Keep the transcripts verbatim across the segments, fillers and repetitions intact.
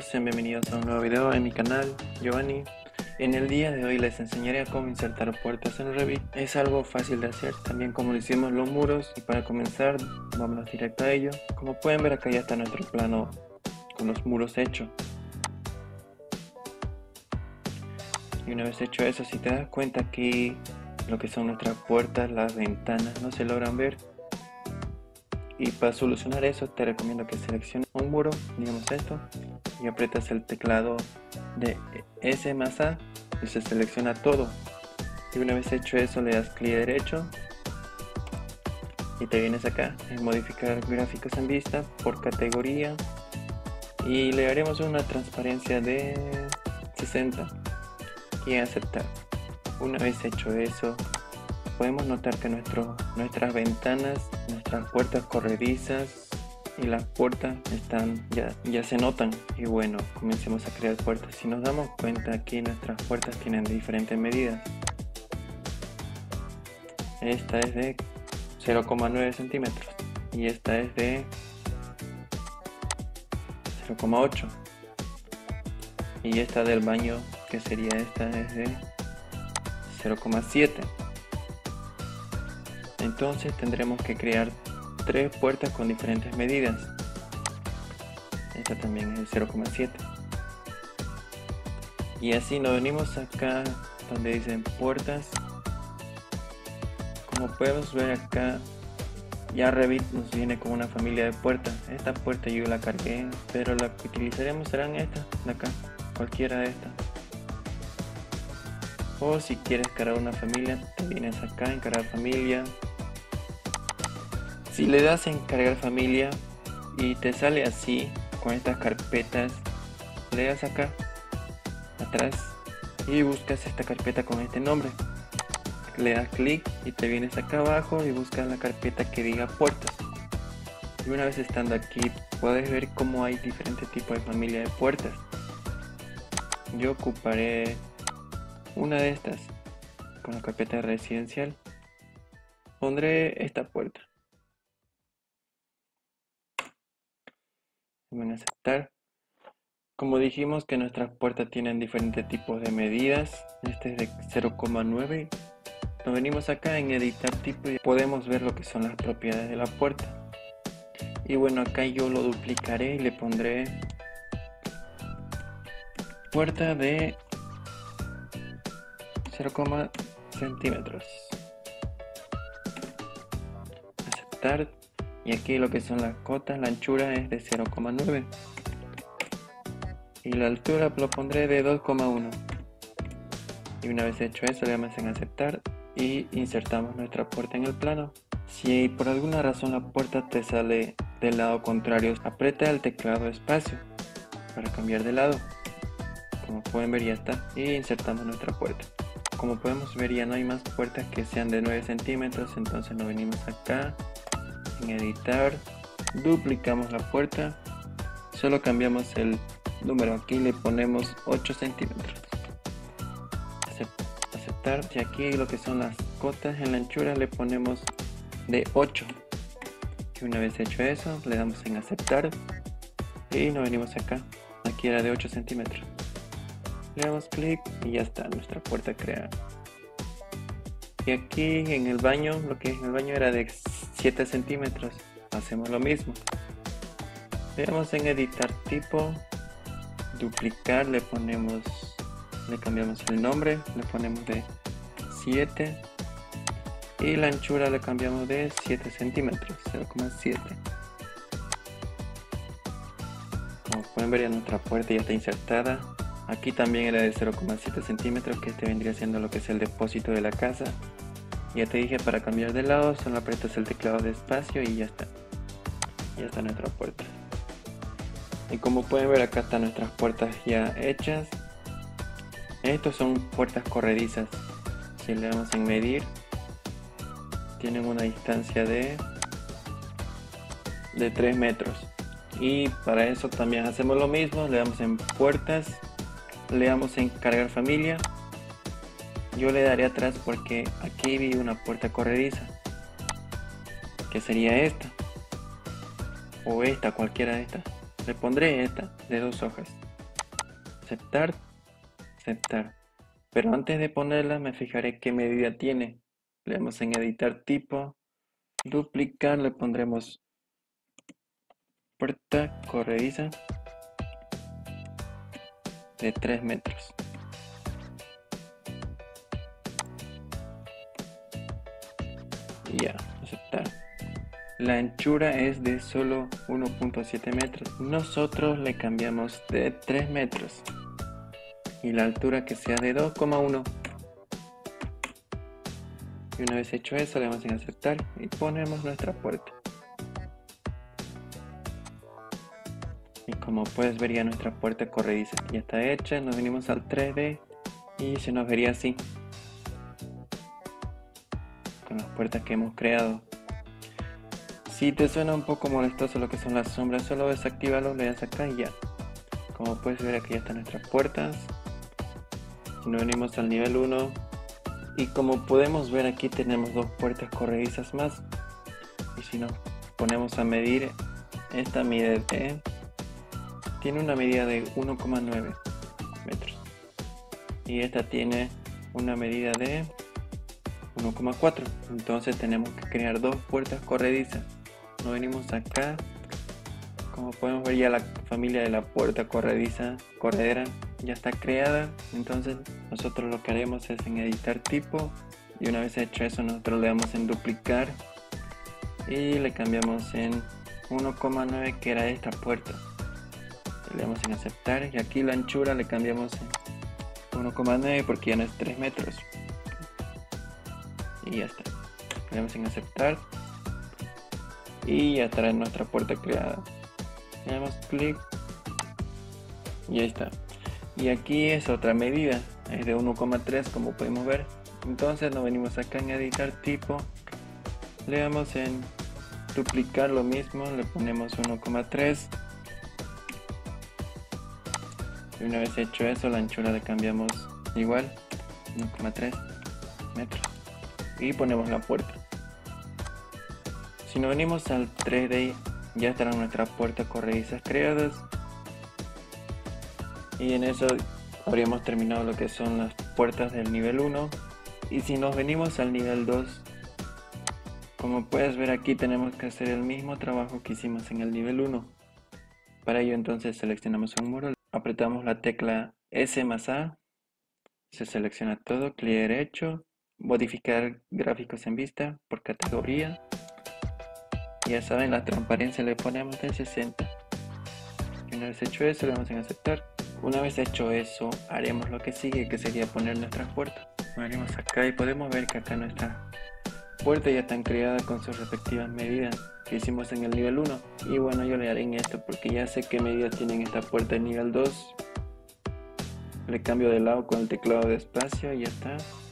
sean bienvenidos a un nuevo video en mi canal, Giovanni. En el día de hoy les enseñaré a cómo insertar puertas en Revit. Es algo fácil de hacer, también como lo hicimos los muros. Y para comenzar, vámonos directo a ello. Como pueden ver, acá ya está nuestro plano con los muros hechos. Y una vez hecho eso, si te das cuenta aquí lo que son nuestras puertas, las ventanas no se logran ver. Y para solucionar eso te recomiendo que selecciones un muro, digamos esto, y aprietas el teclado de S más A y se selecciona todo. Y una vez hecho eso le das clic derecho y te vienes acá en modificar gráficos en vista por categoría y le haremos una transparencia de sesenta y en aceptar. Una vez hecho eso, podemos notar que nuestro, nuestras ventanas, nuestras puertas corredizas y las puertas están ya, ya se notan. Y bueno, comencemos a crear puertas. Si nos damos cuenta, aquí nuestras puertas tienen diferentes medidas. Esta es de cero coma nueve centímetros y esta es de cero coma ocho, y esta del baño, que sería esta, es de cero coma siete. Entonces tendremos que crear tres puertas con diferentes medidas. Esta también es de cero coma siete. Y así nos venimos acá donde dicen puertas. Como podemos ver acá, ya Revit nos viene con una familia de puertas. Esta puerta yo la cargué, pero la que utilizaremos serán estas de acá, cualquiera de estas. O si quieres cargar una familia, te vienes acá en cargar familia. Si le das en cargar familia y te sale así con estas carpetas, le das acá atrás y buscas esta carpeta con este nombre. Le das clic y te vienes acá abajo y buscas la carpeta que diga puertas. Y una vez estando aquí, puedes ver cómo hay diferentes tipos de familia de puertas. Yo ocuparé una de estas con la carpeta residencial. Pondré esta puerta. Van a aceptar. Como dijimos que nuestras puertas tienen diferentes tipos de medidas. Este es de cero coma nueve. Nos venimos acá en editar tipo y podemos ver lo que son las propiedades de la puerta. Y bueno, acá yo lo duplicaré y le pondré puerta de cero coma centímetros. Aceptar. Y aquí lo que son las cotas, la anchura es de cero coma nueve y la altura lo pondré de dos coma uno. Y una vez hecho eso, le damos en aceptar y insertamos nuestra puerta en el plano. Si por alguna razón la puerta te sale del lado contrario, aprieta el teclado espacio para cambiar de lado. Como pueden ver, ya está, y insertamos nuestra puerta. Como podemos ver, ya no hay más puertas que sean de nueve centímetros, entonces nos venimos acá en editar, duplicamos la puerta, solo cambiamos el número, aquí le ponemos ocho centímetros. Aceptar. Y aquí lo que son las cotas en la anchura le ponemos de ocho. Y una vez hecho eso, le damos en aceptar y nos venimos acá. Aquí era de ocho centímetros. Le damos clic y ya está nuestra puerta creada. Y aquí en el baño, lo que en el baño era de siete centímetros, hacemos lo mismo. Le damos en editar tipo, duplicar, le ponemos, le cambiamos el nombre, le ponemos de siete y la anchura le cambiamos de siete centímetros, cero coma siete. Como pueden ver, ya nuestra puerta ya está insertada. Aquí también era de cero coma siete centímetros, que este vendría siendo lo que es el depósito de la casa. Ya te dije, para cambiar de lado solo aprietas el teclado de espacio y ya está. Ya está nuestra puerta. Y como pueden ver, acá están nuestras puertas ya hechas. Estos son puertas corredizas. Si le damos en medir, tienen una distancia de, de tres metros. Y para eso también hacemos lo mismo, le damos en puertas, le damos en cargar familia. Yo le daré atrás porque aquí vi una puerta corrediza, que sería esta o esta, cualquiera de estas. Le pondré esta de dos hojas aceptar, aceptar. Pero antes de ponerla me fijaré qué medida tiene. Le damos en editar tipo, duplicar, le pondremos puerta corrediza de tres metros. Y ya, aceptar. La anchura es de solo uno punto siete metros. Nosotros le cambiamos de tres metros. Y la altura que sea de dos coma uno. Y una vez hecho eso, le damos en aceptar y ponemos nuestra puerta. Y como puedes ver, ya nuestra puerta corrediza ya está hecha. Nos venimos al tres D y se nos vería así, con las puertas que hemos creado. Si te suena un poco molestoso lo que son las sombras, solo desactívalos, le das acá y ya. Como puedes ver, aquí ya están nuestras puertas. Si nos venimos al nivel uno, y como podemos ver, aquí tenemos dos puertas corredizas más. Y si nos ponemos a medir, esta mide de, tiene una medida de uno coma nueve metros. Y esta tiene una medida de uno coma cuatro. Entonces tenemos que crear dos puertas corredizas. Nos venimos acá. Como podemos ver, ya la familia de la puerta corrediza, corredera, ya está creada. Entonces nosotros lo que haremos es en editar tipo, y una vez hecho eso, nosotros le damos en duplicar y le cambiamos en uno coma nueve, que era esta puerta. Le damos en aceptar y aquí la anchura le cambiamos en uno coma nueve porque ya no es tres metros. Y ya está. Le damos en aceptar y ya estará nuestra puerta creada. Le damos clic y ahí está. Y aquí es otra medida, es de uno coma tres, como podemos ver. Entonces nos venimos acá en editar tipo, le damos en duplicar lo mismo, le ponemos uno coma tres. Y una vez hecho eso, la anchura le cambiamos igual, uno coma tres metros. Y ponemos la puerta. Si nos venimos al tres D, ya estarán nuestras puertas corredizas creadas. Y en eso habríamos terminado lo que son las puertas del nivel uno. Y si nos venimos al nivel dos, como puedes ver, aquí tenemos que hacer el mismo trabajo que hicimos en el nivel uno. Para ello entonces seleccionamos un muro, apretamos la tecla S más A, se selecciona todo, clic derecho, modificar gráficos en vista por categoría. Ya saben, la transparencia le ponemos de sesenta. Y una vez hecho eso, le damos en aceptar. Una vez hecho eso, haremos lo que sigue, que sería poner nuestras puertas. Venimos acá y podemos ver que acá nuestras puertas ya están creadas con sus respectivas medidas que hicimos en el nivel uno. Y bueno, yo le haré en esto porque ya sé qué medidas tienen esta puerta en nivel dos. Le cambio de lado con el teclado de espacio y ya está.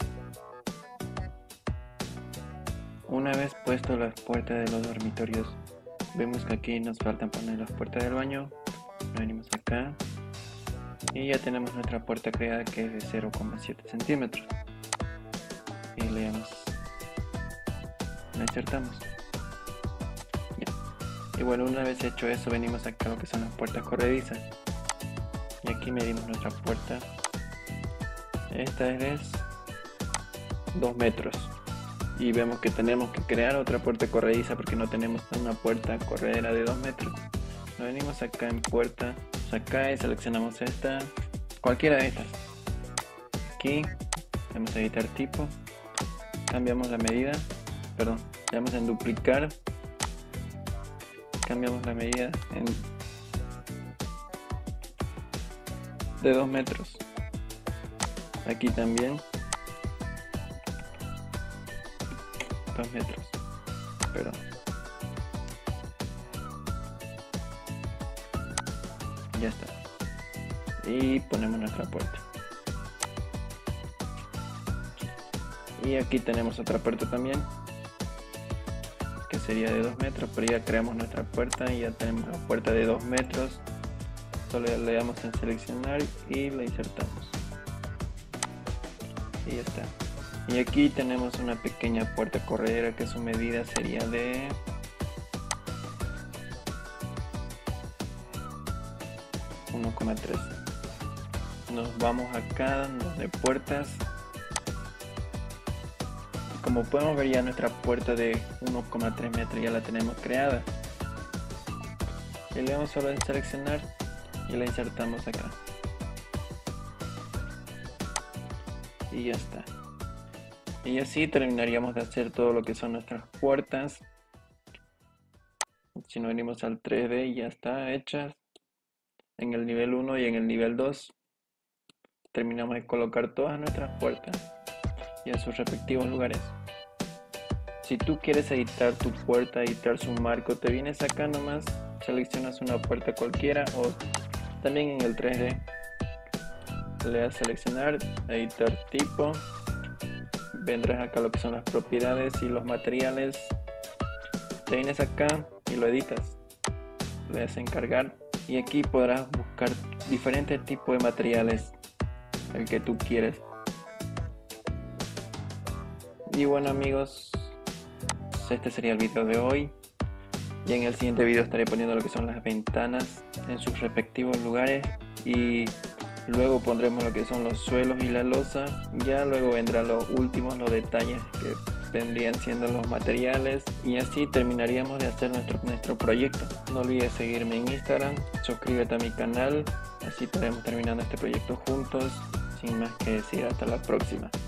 Una vez puesto las puertas de los dormitorios, vemos que aquí nos faltan poner las puertas del baño. Venimos acá y ya tenemos nuestra puerta creada, que es de cero coma siete centímetros. Y le damos, la insertamos. Ya. Y bueno, una vez hecho eso, venimos acá a lo que son las puertas corredizas. Y aquí medimos nuestra puerta. Esta es dos metros. Y vemos que tenemos que crear otra puerta corrediza porque no tenemos una puerta corredera de dos metros. Nos venimos acá en puerta, acá y seleccionamos esta, cualquiera de estas. Aquí vamos a editar tipo, cambiamos la medida, perdón, le damos en duplicar, cambiamos la medida en de dos metros. Aquí también dos metros, perdón. Ya está. Y ponemos nuestra puerta. Y aquí tenemos otra puerta también, que sería de dos metros, pero ya creamos nuestra puerta y ya tenemos la puerta de dos metros. Solo le damos en seleccionar y la insertamos. Y ya está. Y aquí tenemos una pequeña puerta corredera que su medida sería de uno coma tres. nos vamos acá donde puertas. Como podemos ver, ya nuestra puerta de uno coma tres metros ya la tenemos creada. Y le damos solo en seleccionar y la insertamos acá. Y ya está. Y así terminaríamos de hacer todo lo que son nuestras puertas. Si nos venimos al tres D, ya está hechas. En el nivel uno y en el nivel dos terminamos de colocar todas nuestras puertas y a sus respectivos lugares. Si tú quieres editar tu puerta, editar su marco, te vienes acá nomás, seleccionas una puerta cualquiera o también en el tres D. Le das seleccionar, editar tipo, vendrás acá lo que son las propiedades y los materiales, te vienes acá y lo editas, le das encargar y aquí podrás buscar diferentes tipos de materiales, el que tú quieres. Y bueno amigos, este sería el video de hoy. Y en el siguiente video estaré poniendo lo que son las ventanas en sus respectivos lugares y luego pondremos lo que son los suelos y la losa. Ya luego vendrán los últimos, los detalles que vendrían siendo los materiales y así terminaríamos de hacer nuestro, nuestro proyecto. No olvides seguirme en Instagram, suscríbete a mi canal, así estaremos terminando este proyecto juntos. Sin más que decir, hasta la próxima.